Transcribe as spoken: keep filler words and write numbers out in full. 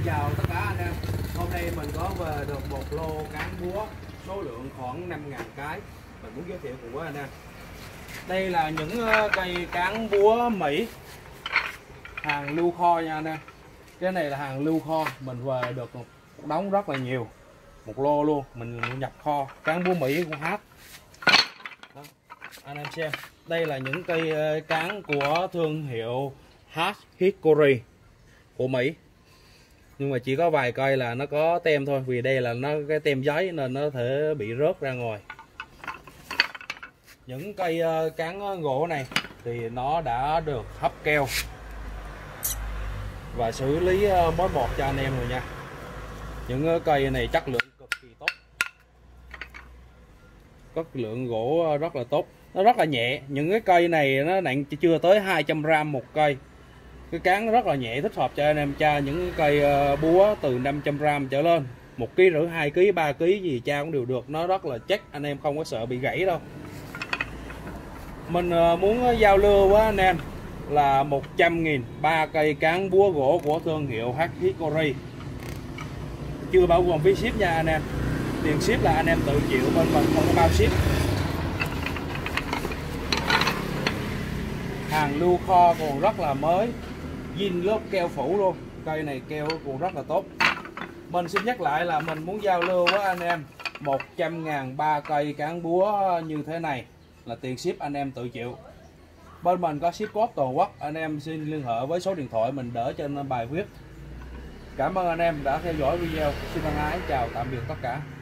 chào tất cả anh em. Hôm nay mình có về được một lô cán búa số lượng khoảng năm ngàn cái mình muốn giới thiệu cùng với anh em. Đây là những cây cán búa Mỹ hàng lưu kho nha anh em. Cái này là hàng lưu kho, mình về được một đống rất là nhiều, một lô luôn, mình nhập kho cán búa Mỹ của H. Đó, anh em xem, đây là những cây cán của thương hiệu H Hickory của Mỹ, nhưng mà chỉ có vài cây là nó có tem thôi, vì đây là nó cái tem giấy nên nó có thể bị rớt ra ngoài. Những cây cán gỗ này thì nó đã được hấp keo và xử lý mối bọt cho anh em rồi nha. Những cây này chất lượng cực kỳ tốt, có lượng gỗ rất là tốt, nó rất là nhẹ. Những cái cây này nó nặng chưa tới hai trăm gram một cây. Cái cán rất là nhẹ, thích hợp cho anh em tra những cây búa từ năm trăm gram trở lên, một ký rưỡi, hai ký, ba ký gì tra cũng đều được. Nó rất là chắc, anh em không có sợ bị gãy đâu. Mình muốn giao lưu với anh em là một trăm nghìn ba cây cán búa gỗ của thương hiệu H Hickory, chưa bao gồm phí ship nha anh em. Tiền ship là anh em tự chịu, bên mình không có bao ship. Hàng lưu kho còn rất là mới, zin lớp keo phủ luôn. Cây này keo còn rất là tốt. Mình xin nhắc lại là mình muốn giao lưu với anh em một trăm ngàn ba cây cán búa như thế này là tiền ship anh em tự chịu. Bên mình có ship code toàn quốc, anh em xin liên hệ với số điện thoại mình đỡ trên bài viết. Cảm ơn anh em đã theo dõi video. Xin thân ái chào tạm biệt tất cả.